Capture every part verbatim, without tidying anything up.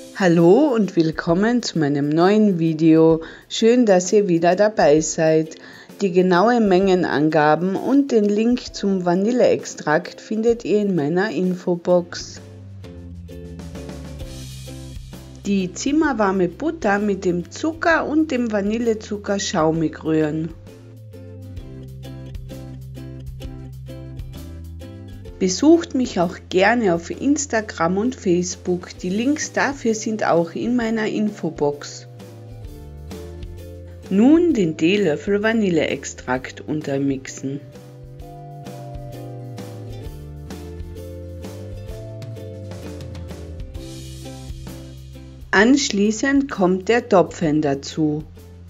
Hallo und willkommen zu meinem neuen Video. Schön, dass ihr wieder dabei seid. Die genauen Mengenangaben und den Link zum Vanilleextrakt findet ihr in meiner Infobox. Die zimmerwarme Butter mit dem Zucker und dem Vanillezucker schaumig rühren. Besucht mich auch gerne auf Instagram und Facebook, die Links dafür sind auch in meiner Infobox. Nun den Teelöffel Vanilleextrakt untermixen. Anschließend kommt der Topfen dazu.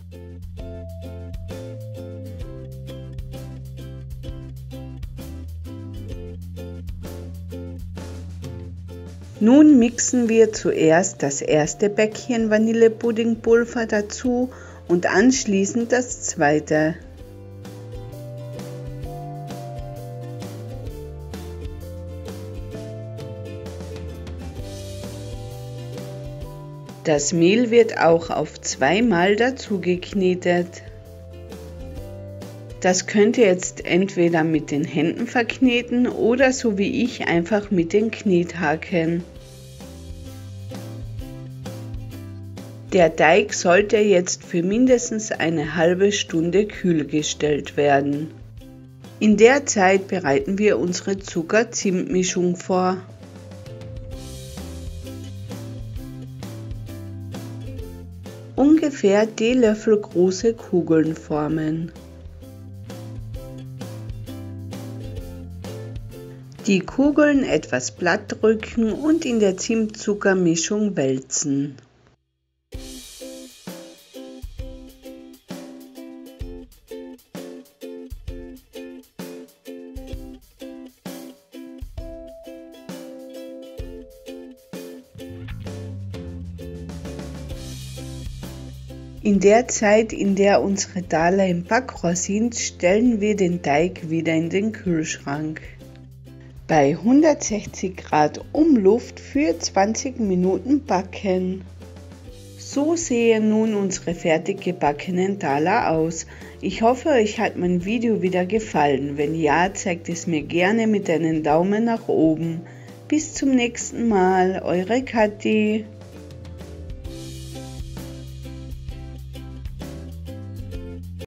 Nun mixen wir zuerst das erste Päckchen Vanillepuddingpulver dazu und anschließend das zweite. Das Mehl wird auch auf zweimal dazu geknetet. Das könnt ihr jetzt entweder mit den Händen verkneten oder so wie ich einfach mit den Knethaken. Der Teig sollte jetzt für mindestens eine halbe Stunde kühl gestellt werden. In der Zeit bereiten wir unsere Zucker-Zimt-Mischung vor. Ungefähr Teelöffel große Kugeln formen. Die Kugeln etwas platt drücken und in der Zimt-Zucker-Mischung wälzen. In der Zeit, in der unsere Taler im Backrohr sind, stellen wir den Teig wieder in den Kühlschrank. Bei hundertsechzig Grad Umluft für zwanzig Minuten backen. So sehen nun unsere fertig gebackenen Taler aus. Ich hoffe, euch hat mein Video wieder gefallen. Wenn ja, zeigt es mir gerne mit einem Daumen nach oben. Bis zum nächsten Mal, eure Kathi.